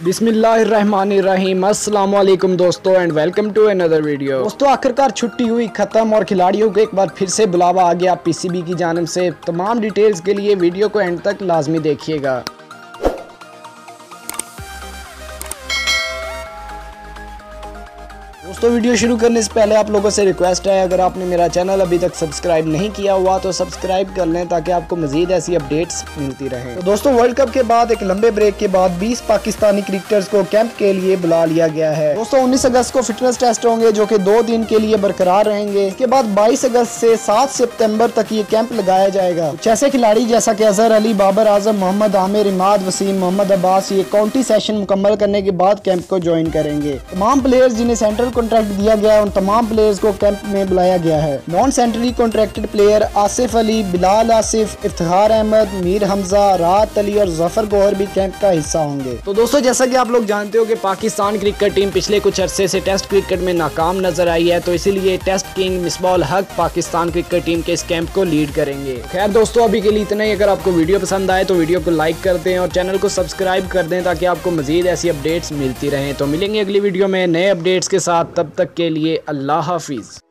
बिस्मिल्लाहिर्रहमानिर्रहीम। अस्सलाम वालेकुम दोस्तों and welcome to another video. दोस्तों आखिरकार छुट्टी हुई खत्म और खिलाड़ियों को एक बार फिर से बुलावा आ गया पीसीबी की जानिब से। तमाम डिटेल्स के लिए वीडियो को एंड तक लाजमी देखिएगा। दोस्तों वीडियो शुरू करने से पहले आप लोगों से रिक्वेस्ट है, अगर आपने मेरा चैनल अभी तक सब्सक्राइब नहीं किया हुआ तो सब्सक्राइब कर लें ताकि आपको मजीद ऐसी अपडेट्स मिलती रहें। तो दोस्तों वर्ल्ड कप के बाद एक लंबे ब्रेक के बाद 20 पाकिस्तानी क्रिकेटर्स को कैंप के लिए बुला लिया गया है। दोस्तों 19 अगस्त को फिटनेस टेस्ट होंगे जो कि 2 दिन के लिए बरकरार रहेंगे। इसके बाद 22 अगस्त से 7 सितंबर तक ये कैंप लगाया जाएगा। कुछ ऐसे खिलाड़ी जैसा कि अजहर अली, बाबर आजम, मोहम्मद आमिर, इमाद वसीम, मोहम्मद अब्बास ये काउंटी सेशन मुकम्मल करने के बाद कैंप को ज्वाइन करेंगे। तमाम प्लेयर्स जिन्हें सेंट्रल कॉन्ट्रैक्ट दिया गया है उन तमाम प्लेयर्स को कैंप में बुलाया गया है। Non centrally contracted player Asif Ali, Bilal Asif, Iftikhar Ahmed, Mir Hamza, Rahat Ali और जफर गौहर भी कैंप का हिस्सा होंगे। तो दोस्तों जैसा कि आप लोग जानते हो कि पाकिस्तान क्रिकेट टीम पिछले कुछ अरसे से टेस्ट क्रिकेट में नाकाम नजर आई है, तो इसीलिए test king Misbah ul Haq Pakistan cricket team के इस कैंप को लीड करेंगे। खैर दोस्तों अभी के लिए इतना ही। अगर आपको वीडियो पसंद आए तो वीडियो को लाइक कर दें और चैनल को सब्सक्राइब कर दें ताकि आपको मजीद ऐसी अपडेट्स मिलती रहें। तो मिलेंगे अगली वीडियो में नए अपडेट्स के साथ, तब तक के लिए अल्लाह हाफिज।